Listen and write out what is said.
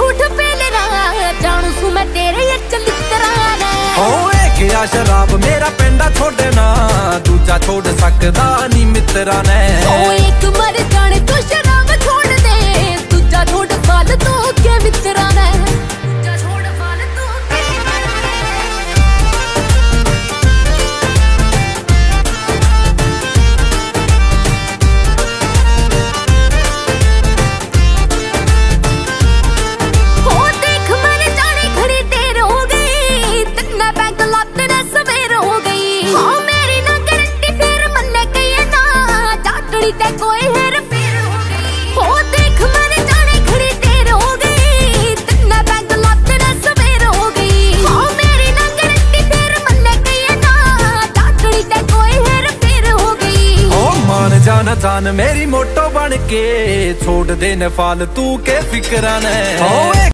झूठ पेलरा जानू सू मैं तेरे ये चलितरा ने ओए गया शराब मेरा पेंडा छोड़े ना दूजा छोड़ सकदा नी मित्रा ने ओ एक मर जाने तू शराब छोड़ दे दूजा छोड़ फालतू के मित्रा ने दूजा छोड़ फालतू के कोई हेर फेर हो गई हो देख मैंने जाने खड़ी देर हो गई तन्ना बैंक लातने सवेर हो गई हो मेरी ना गारंटी फेर मन्ने कही ना डाटड़ी ते कोई हेर फेर हो गई ओ मान जाना जान मेरी मोटो बन के छोड़ देने फालतू के फिक्रा ने